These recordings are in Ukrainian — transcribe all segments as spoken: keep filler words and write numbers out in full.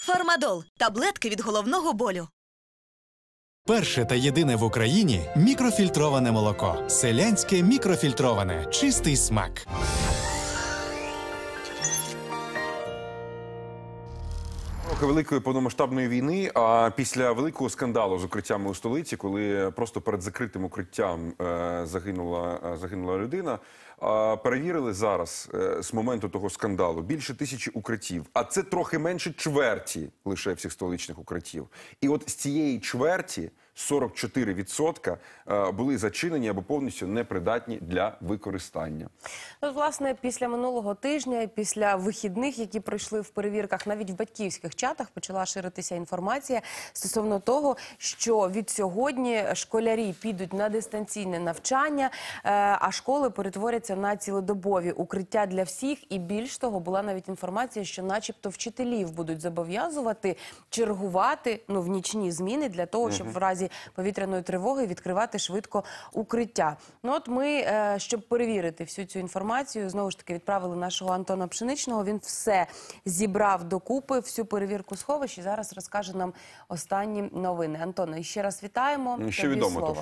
Фармадол – таблетки від головного болю. Перше та єдине в Україні мікрофільтроване молоко. Селянське мікрофільтроване. Чистий смак. Роки великої повномасштабної війни, а після великого скандалу з укриттями у столиці, коли просто перед закритим укриттям е, загинула, е, загинула людина, е, перевірили зараз, е, з моменту того скандалу, більше тисячі укриттів. А це трохи менше чверті лише всіх столичних укриттів. І от з цієї чверті сорок чотири відсотки були зачинені або повністю непридатні для використання. Ну, власне, після минулого тижня і після вихідних, які пройшли в перевірках, навіть в батьківських чатах почала ширитися інформація стосовно того, що від сьогодні школярі підуть на дистанційне навчання, а школи перетворяться на цілодобові укриття для всіх. І більш того, була навіть інформація, що начебто вчителів будуть зобов'язувати чергувати, ну, в нічні зміни для того, щоб в разі повітряної тривоги відкривати швидко укриття. Ну от ми, щоб перевірити всю цю інформацію, знову ж таки відправили нашого Антона Пшеничного. Він все зібрав докупи, всю перевірку сховищ і зараз розкаже нам останні новини. Антоне, ще раз вітаємо. Ще відомо, слово. Тож.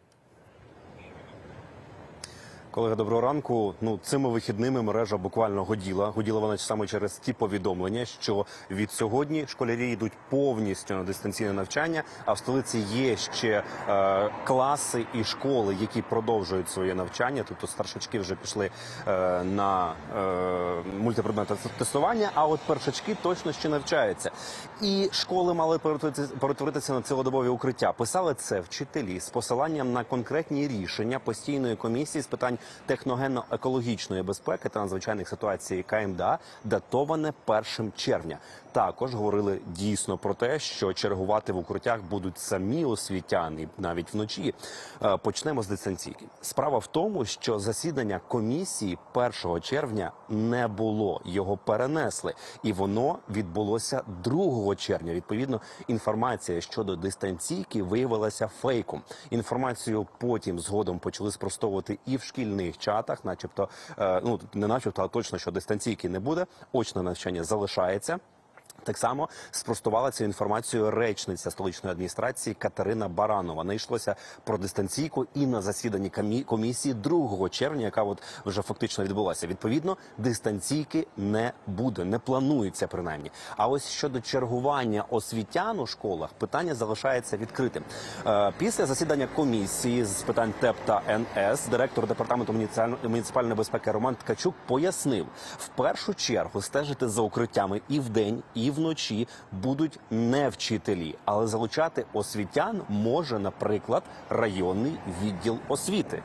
Колеги, доброго ранку. Ну, цими вихідними мережа буквально годіла. Годіла вона саме через ті повідомлення, що від сьогодні школярі йдуть повністю на дистанційне навчання, а в столиці є ще е, класи і школи, які продовжують своє навчання. Тобто старшачки вже пішли е, на е, мультипредметне тестування, а от першачки точно ще навчаються. І школи мали перетворитися, перетворитися на цілодобові укриття. Писали це вчителі з посиланням на конкретні рішення постійної комісії з питань техногенно-екологічної безпеки та надзвичайних ситуацій КМДА, датоване першим червня. Також говорили дійсно про те, що чергувати в укриттях будуть самі освітяни, навіть вночі. Почнемо з дистанційки. Справа в тому, що засідання комісії першого червня не було. Його перенесли. І воно відбулося другого червня. Відповідно, інформація щодо дистанційки виявилася фейком. Інформацію потім згодом почали спростовувати і в шкільних чатах, начебто, ну, не начебто, а точно, що дистанційки не буде, очне навчання залишається. Так само спростувала цю інформацію речниця столичної адміністрації Катерина Баранова. Не йшлося про дистанційку і на засіданні комісії другого червня, яка от вже фактично відбулася. Відповідно, дистанційки не буде, не планується принаймні. А ось щодо чергування освітян у школах, питання залишається відкритим. Після засідання комісії з питань ТЕП та ен ес директор департаменту муніципальної безпеки Роман Ткачук пояснив, в першу чергу стежити за укриттями і вдень, і вночі будуть не вчителі, але залучати освітян може, наприклад, районний відділ освіти.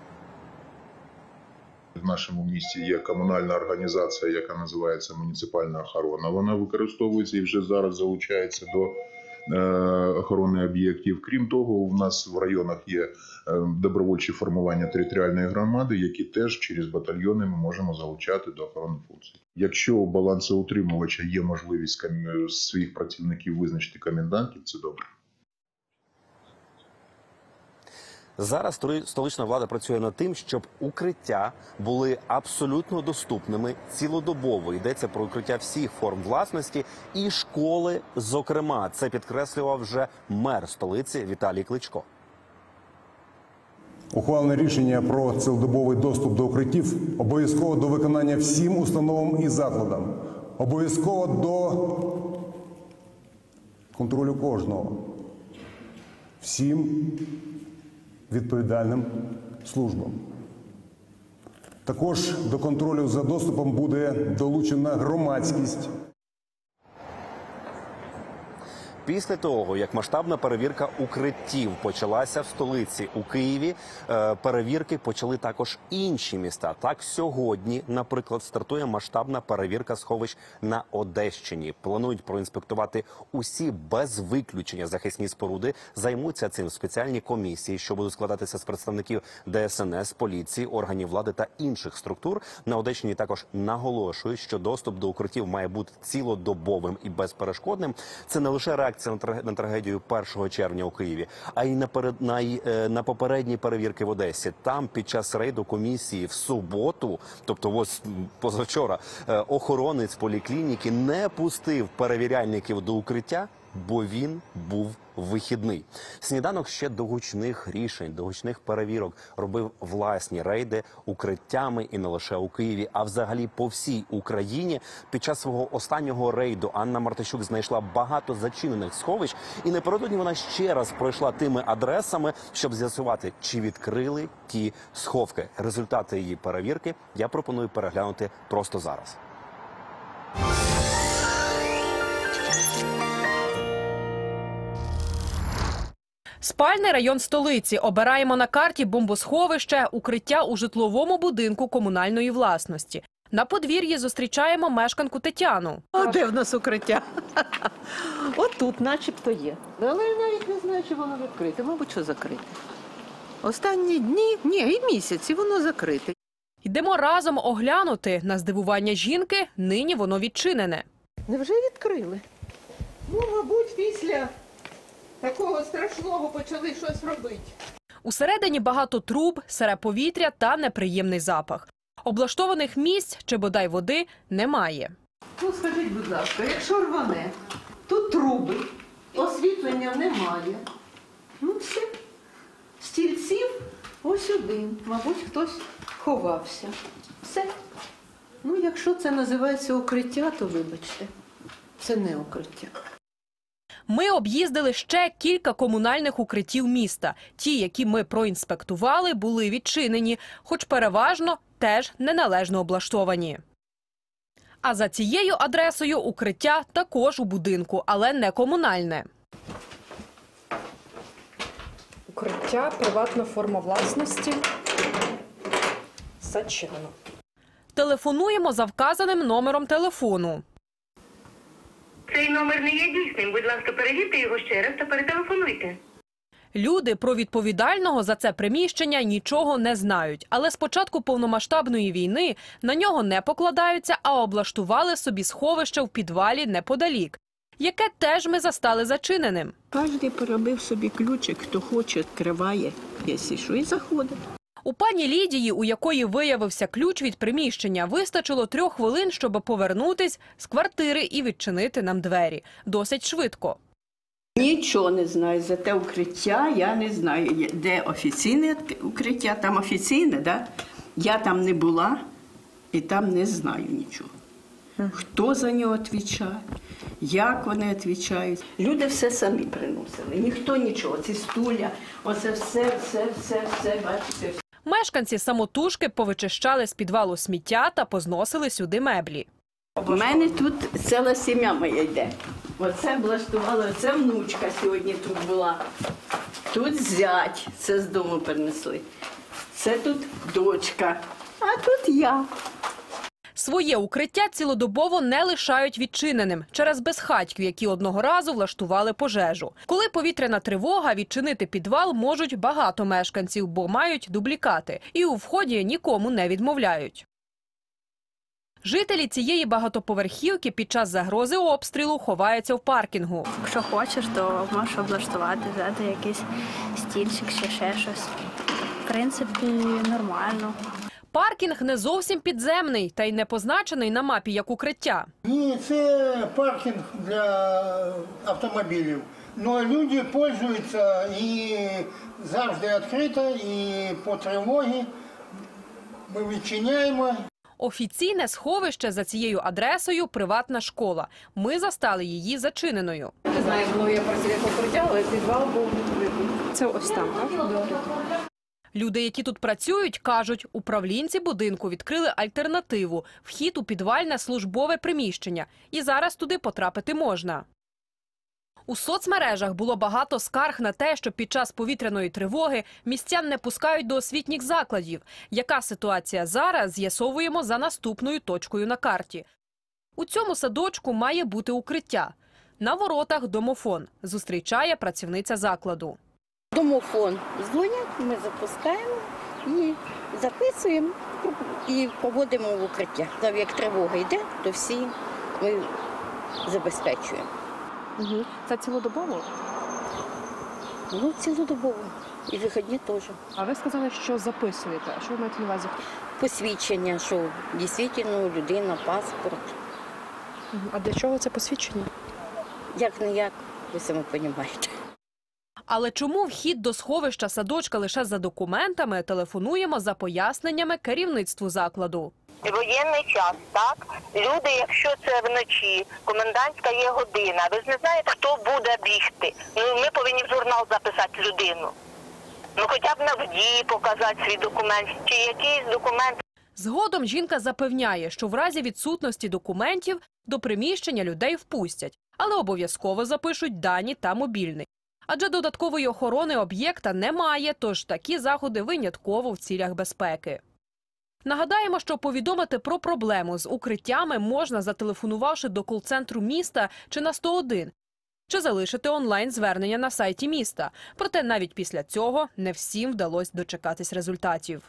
В нашому місті є комунальна організація, яка називається «Муніципальна охорона». Вона використовується і вже зараз залучається до охорони об'єктів. Крім того, у нас в районах є добровольчі формування територіальної громади, які теж через батальйони ми можемо залучати до охорони функцій. Якщо у балансоутримувача є можливість своїх працівників визначити комендантів, це добре. Зараз столична влада працює над тим, щоб укриття були абсолютно доступними цілодобово. Йдеться про укриття всіх форм власності і школи, зокрема. Це підкреслював вже мер столиці Віталій Кличко. Ухвалене рішення про цілодобовий доступ до укриттів обов'язково до виконання всім установам і закладам. Обов'язково до контролю кожного. Всім відповідальним службам. Також до контролю за доступом буде долучена громадськість. Після того, як масштабна перевірка укриттів почалася в столиці, у Києві, перевірки почали також інші міста. Так, сьогодні, наприклад, стартує масштабна перевірка сховищ на Одещині. Планують проінспектувати усі без виключення захисні споруди. Займуться цим спеціальні комісії, що будуть складатися з представників де ес ен ес, поліції, органів влади та інших структур. На Одещині також наголошують, що доступ до укриттів має бути цілодобовим і безперешкодним. Це не лише реакція реакція на трагедію першого червня у Києві, а й на, перед, на, на попередні перевірки в Одесі. Там під час рейду комісії в суботу, тобто ось позавчора, охоронець поліклініки не пустив перевіряльників до укриття, бо він був вихідний. Сніданок ще до гучних рішень, до гучних перевірок робив власні рейди укриттями і не лише у Києві, а взагалі по всій Україні. Під час свого останнього рейду Анна Мартищук знайшла багато зачинених сховищ, і напередодні вона ще раз пройшла тими адресами, щоб з'ясувати, чи відкрили ті сховки. Результати її перевірки я пропоную переглянути просто зараз. Спальний район столиці. Обираємо на карті бомбосховище, укриття у житловому будинку комунальної власності. На подвір'ї зустрічаємо мешканку Тетяну. А де в нас укриття? Отут начебто є. Але я навіть не знаю, чи воно відкрите. Мабуть, що закрите. Останні дні, ні, і місяці воно закрите. Йдемо разом оглянути. На здивування жінки, нині воно відчинене. Невже відкрили? Ну, мабуть, після такого страшного почали щось робити. Усередині багато труб, сире повітря та неприємний запах. Облаштованих місць чи бодай води немає. Ну, скажіть, будь ласка, якщо рване, тут труби, освітлення немає. Ну, все. Стільців ось один. Мабуть, хтось ховався. Все. Ну, якщо це називається укриття, то вибачте, це не укриття. Ми об'їздили ще кілька комунальних укриттів міста. Ті, які ми проінспектували, були відчинені, хоч переважно теж неналежно облаштовані. А за цією адресою укриття також у будинку, але не комунальне. Укриття, приватна форма власності. Зачинено. Телефонуємо за вказаним номером телефону. Цей номер не є дійсним. Будь ласка, перевірте його ще раз та перетелефонуйте. Люди про відповідального за це приміщення нічого не знають. Але з початку повномасштабної війни на нього не покладаються, а облаштували собі сховище в підвалі неподалік, яке теж ми застали зачиненим. Кожен поробив собі ключик, хто хоче, відкриває, якщо що, і заходить. У пані Лідії, у якої виявився ключ від приміщення, вистачило трьох хвилин, щоб повернутись з квартири і відчинити нам двері. Досить швидко. Нічого не знаю. За те укриття я не знаю, де офіційне укриття. Там офіційне, да? Я там не була і там не знаю нічого. Хто за нього відповідає, як вони відповідають. Люди все самі приносили, ніхто нічого. Ці стуля, оце все, все, все, все, бачите. Мешканці самотужки повичищали з підвалу сміття та позносили сюди меблі. У мене тут ціла сім'я моя йде. Оце облаштувала, це внучка сьогодні тут була. Тут зять, це з дому принесли. Це тут дочка, а тут я. Своє укриття цілодобово не лишають відчиненим через безхатьків, які одного разу влаштували пожежу. Коли повітряна тривога, відчинити підвал можуть багато мешканців, бо мають дублікати. І у вході нікому не відмовляють. Жителі цієї багатоповерхівки під час загрози обстрілу ховаються в паркінгу. Якщо хочеш, то можеш облаштувати, взяти якийсь стільчик чи ще щось. В принципі, нормально. Паркінг не зовсім підземний та й не позначений на мапі як укриття. Ні, це паркінг для автомобілів. Але люди користуються і завжди відкрито, і по тривогі ми відчиняємо. Офіційне сховище за цією адресою – приватна школа. Ми застали її зачиненою. Не знаю, воно є працівник укриття, але підвал був відкритий. Це ось там, так? Люди, які тут працюють, кажуть, управлінці будинку відкрили альтернативу – вхід у підвальне службове приміщення. І зараз туди потрапити можна. У соцмережах було багато скарг на те, що під час повітряної тривоги містян не пускають до освітніх закладів. Яка ситуація зараз, з'ясовуємо за наступною точкою на карті. У цьому садочку має бути укриття. На воротах домофон, зустрічає працівниця закладу. Домофон дзвонять, ми запускаємо і записуємо, і поводимо в укриття. Як тривога йде, то всі ми забезпечуємо. Угу. Це цілодобово? Ну, цілодобово. І вихідні теж. А ви сказали, що записуєте. А що ви маєте на увазі? Посвідчення, що дійсно людина, паспорт. Угу. А для чого це посвідчення? Як не як, ви самі розумієте. Але чому вхід до сховища садочка лише за документами, телефонуємо за поясненнями керівництву закладу. Воєнний час, так? Люди, якщо це вночі, комендантська є година, ви ж не знаєте, хто буде бігти. Ну, ми повинні в журнал записати людину. Ну, хоча б на ВДІ показати свій документ, чи якийсь документ. Згодом жінка запевняє, що в разі відсутності документів до приміщення людей впустять, але обов'язково запишуть дані та мобільний. Адже додаткової охорони об'єкта немає, тож такі заходи винятково в цілях безпеки. Нагадаємо, що повідомити про проблему з укриттями можна, зателефонувавши до кол-центру міста чи на сто один, чи залишити онлайн-звернення на сайті міста. Проте навіть після цього не всім вдалося дочекатись результатів.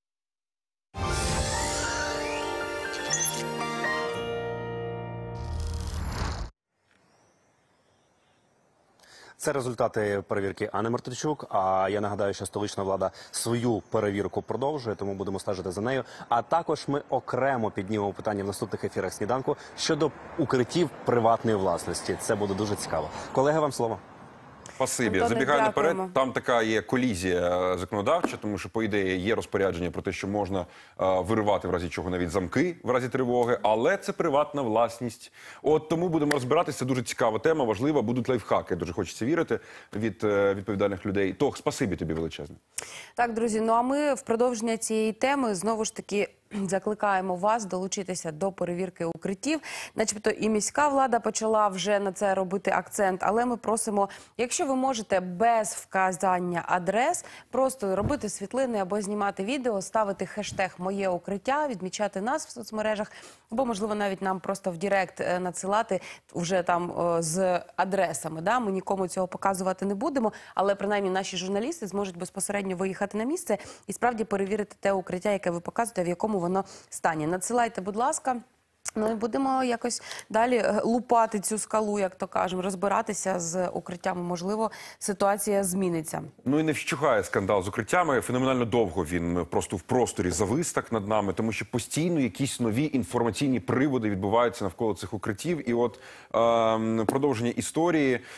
Це результати перевірки Анни Мартирчук. А я нагадаю, що столична влада свою перевірку продовжує, тому будемо стежити за нею. А також ми окремо піднімемо питання в наступних ефірах «Сніданку» щодо укриттів приватної власності. Це буде дуже цікаво. Колеги, вам слово. Спасибі. Антоне, Забігаю наперед, дякуємо. там така є колізія законодавча, тому що, по ідеї, є розпорядження про те, що можна е, виривати в разі чого навіть замки, в разі тривоги, але це приватна власність. От тому будемо розбиратися, це дуже цікава тема, важлива, будуть лайфхаки, дуже хочеться вірити, від е, відповідальних людей. Тох, спасибі тобі величезне. Так, друзі, ну а ми в продовження цієї теми знову ж таки закликаємо вас долучитися до перевірки укриттів. Начебто і міська влада почала вже на це робити акцент, але ми просимо, якщо ви можете без вказання адрес, просто робити світлини або знімати відео, ставити хештег «Моє укриття», відмічати нас в соцмережах, або, можливо, навіть нам просто в Директ надсилати вже там о, з адресами. Да? Ми нікому цього показувати не будемо, але принаймні наші журналісти зможуть безпосередньо виїхати на місце і справді перевірити те укриття, яке ви показуєте, в якому воно стані. Надсилайте, будь ласка. Ну і будемо якось далі лупати цю скалу, як то кажемо, розбиратися з укриттями. Можливо, ситуація зміниться. Ну і не вщухає скандал з укриттями. Феноменально довго він просто в просторі завис так над нами, тому що постійно якісь нові інформаційні приводи відбуваються навколо цих укриттів. І от е, продовження історії. Е,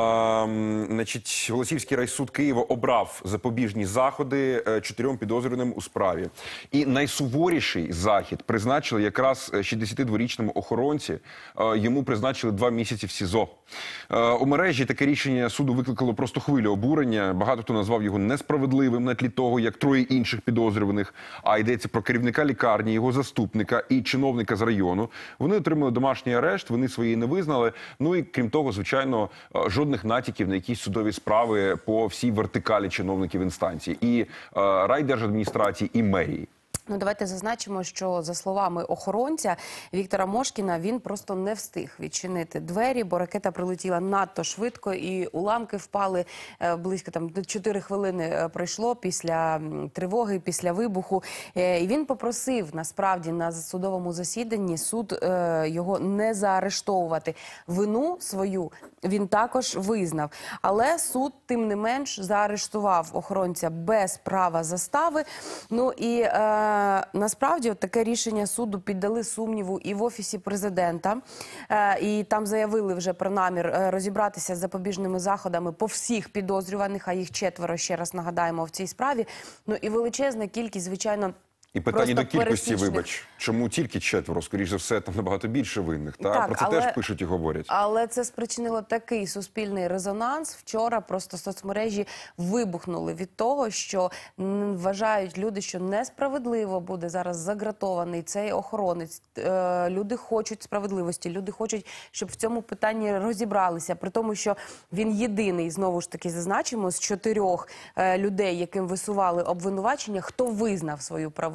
значить, Голосіївський райсуд Києва обрав запобіжні заходи чотирьом підозрюваним у справі. І найсуворіший захід призначили якраз шістдесятидворічному охоронці. Йому призначили два місяці в СІЗО. У мережі таке рішення суду викликало просто хвилю обурення. Багато хто назвав його несправедливим на тлі того, як троє інших підозрюваних, а йдеться про керівника лікарні, його заступника і чиновника з району. Вони отримали домашній арешт, вони свої не визнали. Ну і крім того, звичайно, жодних натяків на якісь судові справи по всій вертикалі чиновників інстанції. І райдержадміністрації, і мерії. Ну, давайте зазначимо, що, за словами охоронця Віктора Мошкіна, він просто не встиг відчинити двері, бо ракета прилетіла надто швидко і уламки впали близько там чотири хвилини пройшло після тривоги, після вибуху. І він попросив, насправді, на судовому засіданні суд його не заарештовувати. Вину свою він також визнав. Але суд, тим не менш, заарештував охоронця без права застави. Ну і е, насправді от таке рішення суду піддали сумніву і в Офісі Президента. Е, і там заявили вже про намір розібратися з запобіжними заходами по всіх підозрюваних, а їх четверо, ще раз нагадаємо, в цій справі. Ну і величезна кількість, звичайно, і питання до кількості, пересічних. вибач, чому тільки четверо? Скоріш за все, там набагато більше винних. Та? Так, Про це але, теж пишуть і говорять. Але це спричинило такий суспільний резонанс. Вчора просто соцмережі вибухнули від того, що вважають люди, що несправедливо буде зараз загратований цей охоронець. Е, люди хочуть справедливості, люди хочуть, щоб в цьому питанні розібралися. При тому, що він єдиний, знову ж таки зазначимо, з чотирьох е, людей, яким висували обвинувачення, хто визнав свою правоту.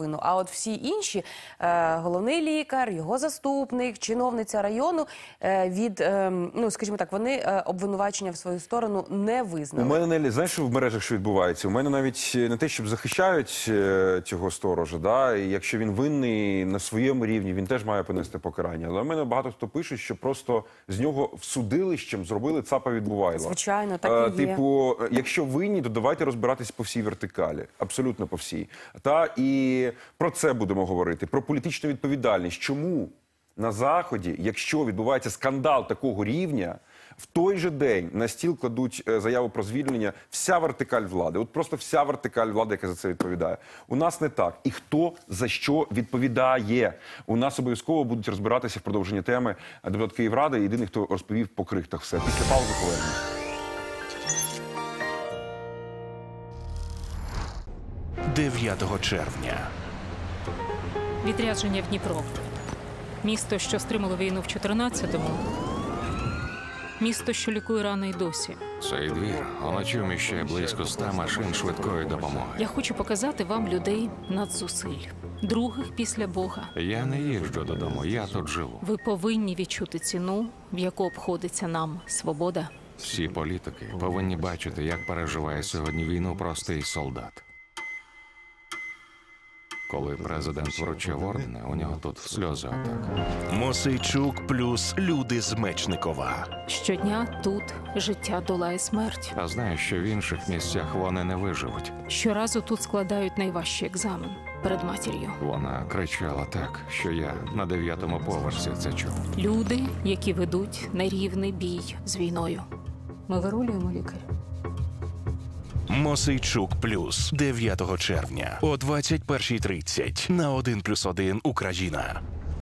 половину. А от всі інші, е, головний лікар, його заступник, чиновниця району, е, від, е, ну, скажімо так, вони е, обвинувачення в свою сторону не визнали. У мене, Нелі, знаєш, що в мережах що відбувається? У мене навіть не те, щоб захищають е, цього сторожа, да? І якщо він винний на своєму рівні, він теж має понести покарання. Але в мене багато хто пише, що просто з нього в судилищем зробили цапа відбувайла. Звичайно, так і є. Типу, якщо винні, то давайте розбиратись по всій вертикалі. Абсолютно по всій. Та і про це будемо говорити, про політичну відповідальність. Чому на Заході, якщо відбувається скандал такого рівня, в той же день на стіл кладуть заяву про звільнення вся вертикаль влади. От просто вся вертикаль влади, яка за це відповідає. У нас не так. І хто за що відповідає? У нас обов'язково будуть розбиратися в продовженні теми депутат Київради. Єдиний, хто розповів по крихтах все. Після паузи повернемось. дев'ятого червня. Відрядження в Дніпро. Місто, що стримало війну в чотирнадцятому. Місто, що лікує рани й досі. Цей двір уночі вміщає близько ста машин швидкої допомоги. Я хочу показати вам людей надзусиль. Других після Бога. Я не їжджу додому, я тут живу. Ви повинні відчути ціну, в яку обходиться нам свобода. Всі політики повинні бачити, як переживає сьогодні війну простий солдат. Коли президент вручив ордени, у нього тут сльози отак. Мосейчук плюс люди з Мечникова. Щодня тут життя долає смерть. А знаєш, що в інших місцях вони не виживуть. Щоразу тут складають найважчий екзамен перед матір'ю. Вона кричала так, що я на дев'ятому поверсі це чув. Люди, які ведуть нерівний бій з війною. Ми вирулюємо, лікар. Мосейчук плюс дев'ятого червня о двадцять першій тридцять на один плюс один Україна.